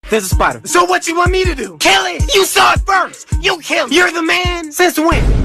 There's a spider. So what you want me to do? Kill it! You saw it first! You kill it! You're the man! Since when?